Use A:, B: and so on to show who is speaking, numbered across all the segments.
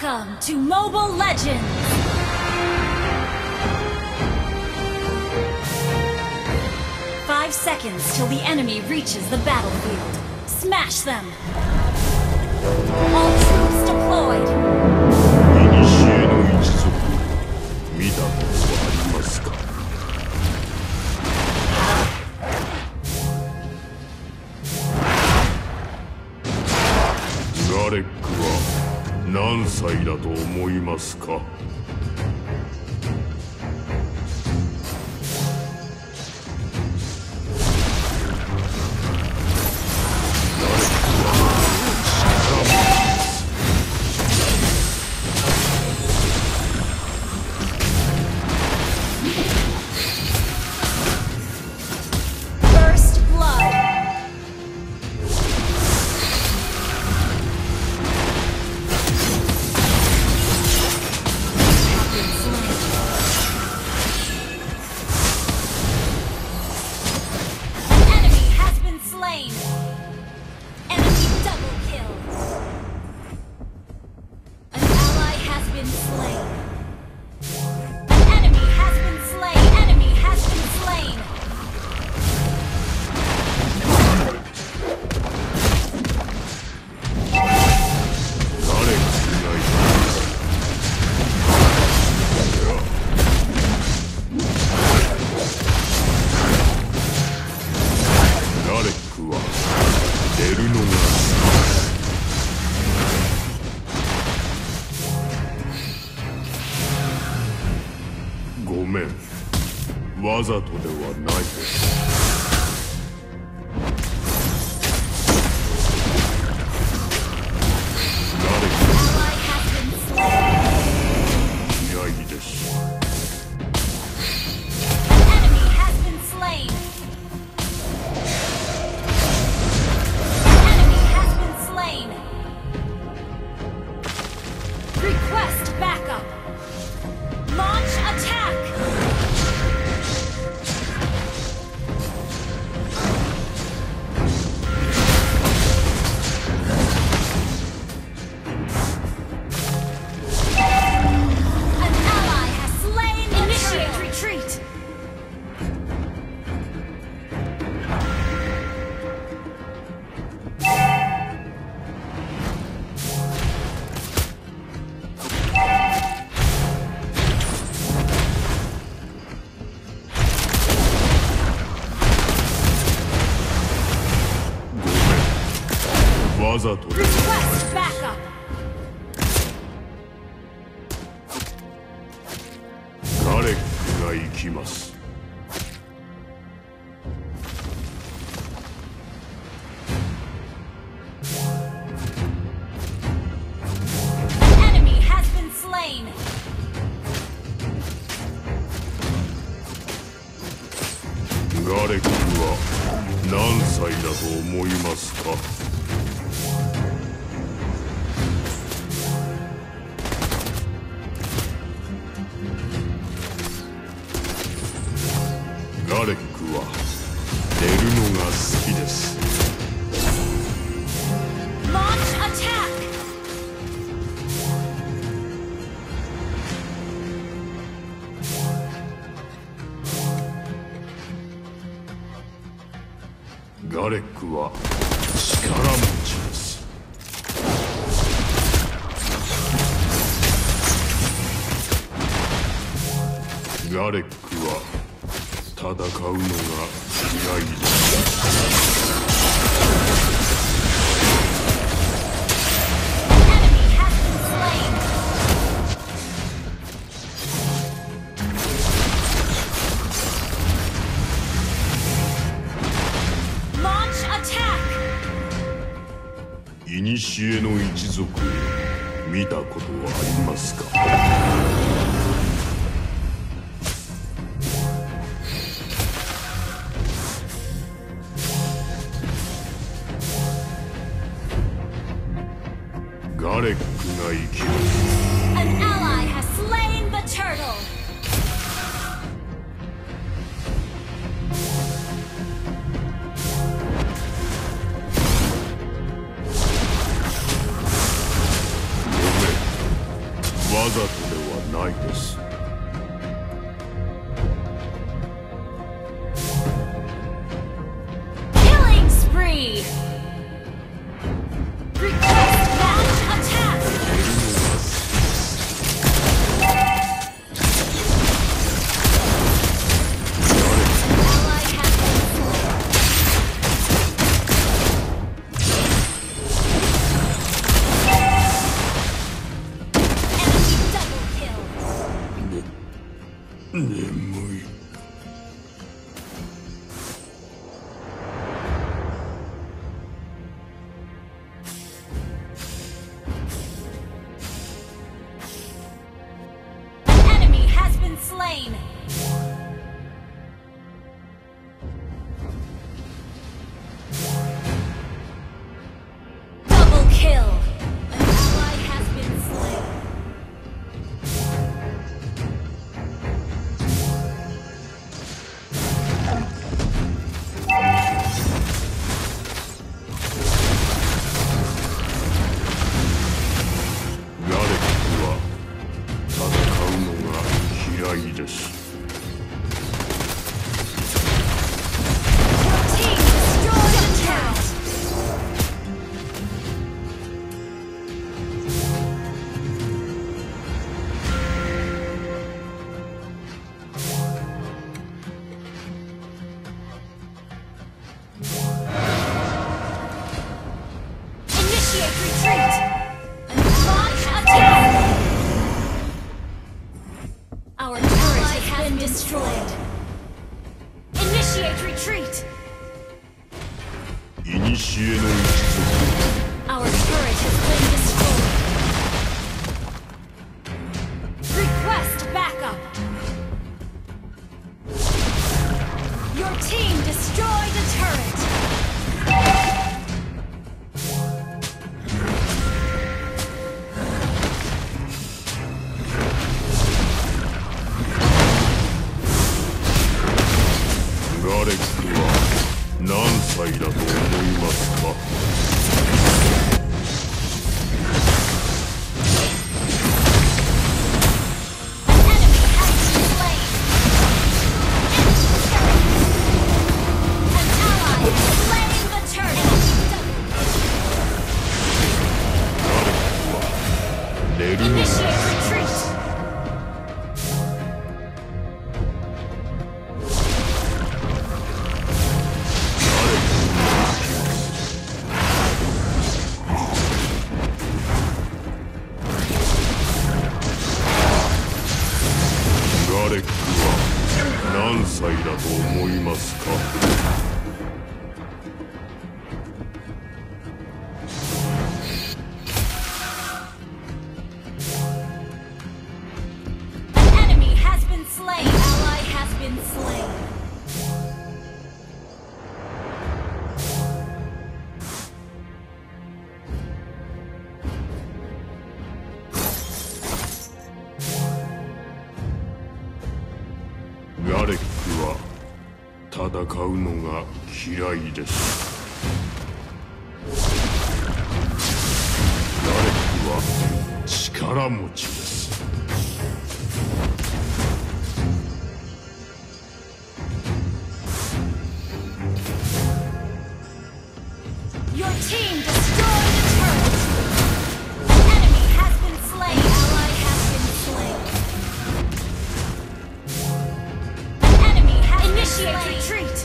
A: Welcome to Mobile Legends! Five seconds till the enemy reaches the battlefield. Smash them! All troops deployed!
B: 古の一族、見たことはありますか？ガレックは何歳だと思いますか？ごめん、わざとではないです。わざとでガレックが行きます。ガレックは何歳だと思いますか？ガレックは寝るのが好きです。ガレックは力持ちです。ガレックは戦うのが嫌いです。古の一族を見たことはありますか？ガレックが生きる。
A: An ally has slain the turtle.
B: わわざとではないです。
A: Killing spree. Request match attack. Ally has been slain. Enemy double kill.
B: 眠い。
A: An enemy has been slain. Double kill. An ally has been slain. Team destroyed a turret. Initiate retreat. Launch attack. Our turret has been destroyed. Initiate retreat.
B: 古の一族
A: Our turret has been destroyed. Request backup. Your team destroyed a turret.
B: ガレックは何歳だと思いますか？
A: Enemy has been slain. An ally has slain the turret.
B: 寝るの
A: Initiate retreat.
B: ガレックは何歳だと思いますか？
A: An enemy has been slain. Ally has been slain.
B: 「ガレックは戦うのが嫌いです」「ガレックは力持ちです」
A: Your team destroyed a turret. An enemy has been slain. Ally has been slain. An enemy has initiate retreat.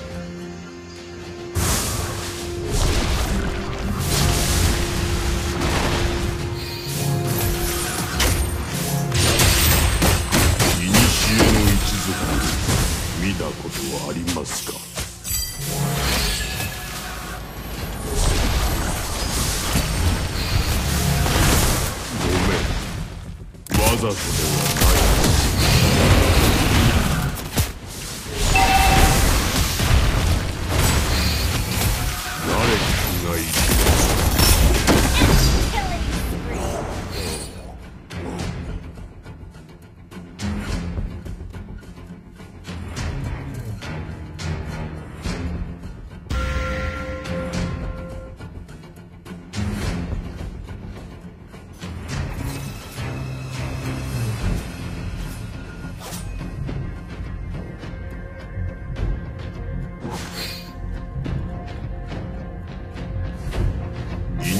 B: 「いにしえの一族見たことはありますか？」 わざとではない。ガレックが行きます。
A: Killing spree.
B: 「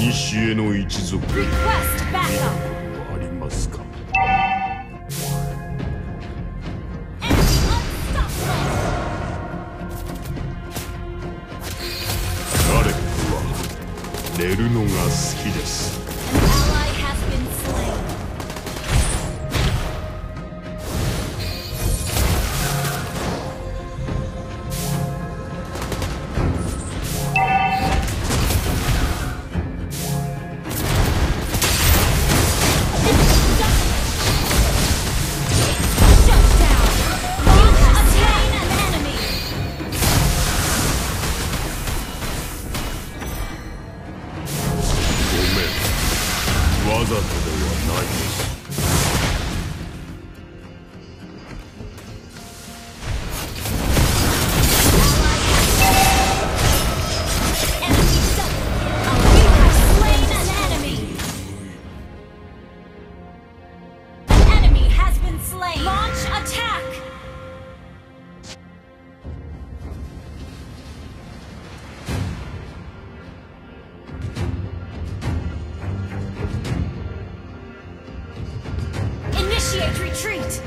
B: 古の一族に
A: Request backup.
B: ありますか。
A: Enemy unstoppable.
B: ガレックは寝るのが好きです。
A: An ally has been slain. Initiate retreat!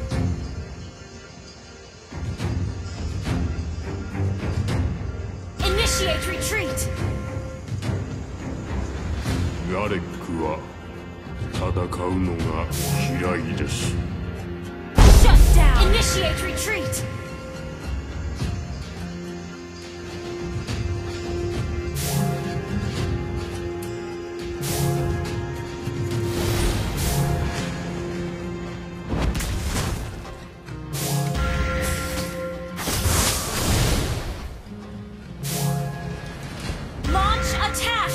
A: Initiate retreat!
B: ガレックは戦うのが嫌いです。
A: Shut down! Initiate retreat! Launch attack!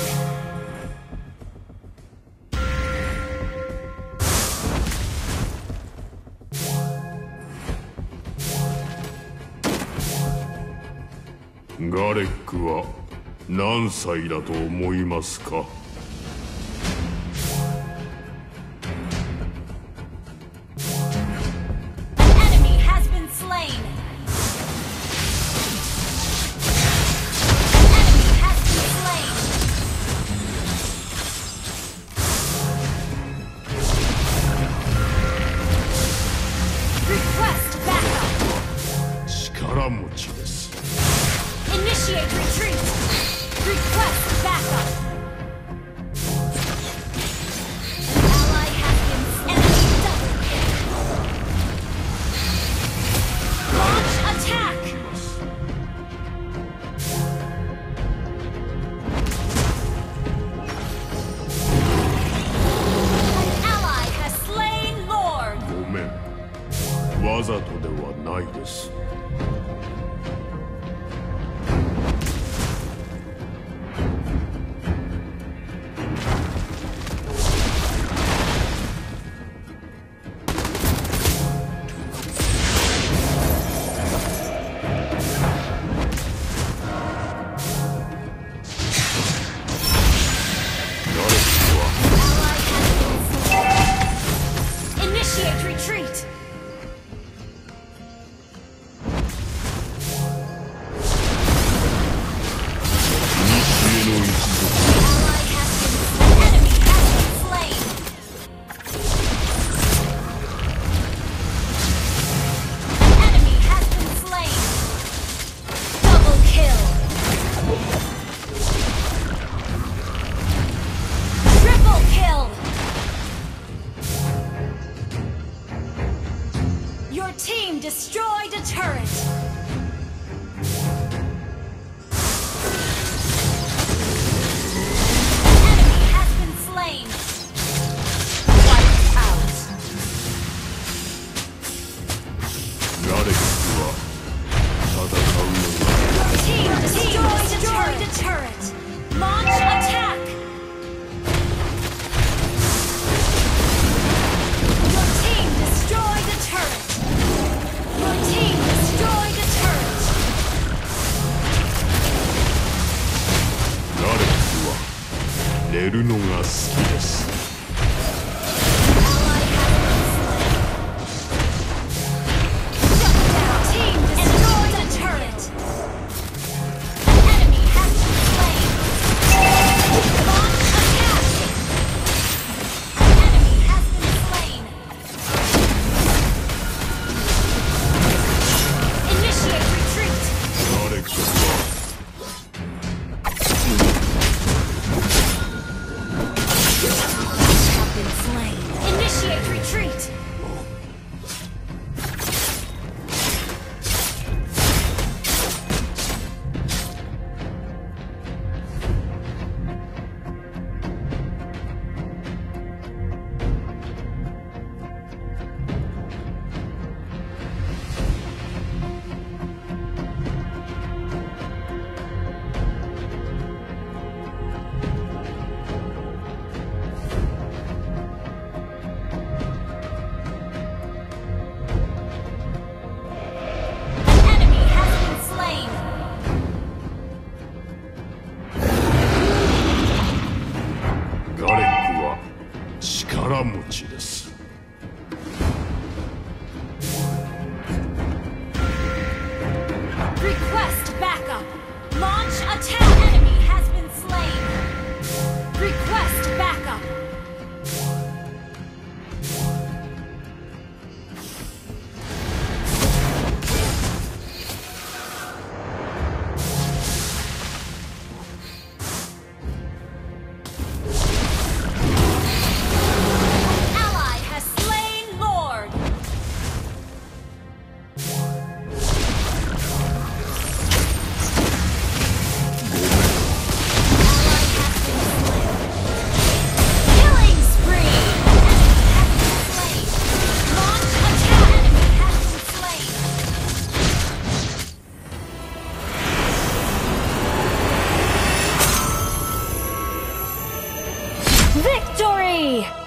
B: ガレックは何歳だと思いますか。
A: Enemy has been slain! Enemy has been slain! Request backup!
B: 力持ちです。
A: Initiate retreat! Request backup! An ally has been enemy double kill! Launch attack! An ally has slain Lord!
B: ごめん、わざとではないです。
A: Initiate retreat! Enemy has been slain! Enemy has been slain! Double kill! Triple kill! Your team destroyed a turret! Enemy has been slain! Wiped out!
B: ガレックは戦うのが
A: Your team destroyed a turret! Launch attack! Your team destroyed a turret! Your team destroyed a turret!
B: ガレックは寝るのが好きです。
A: Ally has been slain. Shut down! Team destroyed a turret! Enemy has been slain! Launch
B: 力持ちです。
A: Request backup. Launch attack. Enemy has been slain. Request backup. Ally has slain Lord. Killing spree! Enemy has been slain. Launch attack! Enemy has been slain. Victory!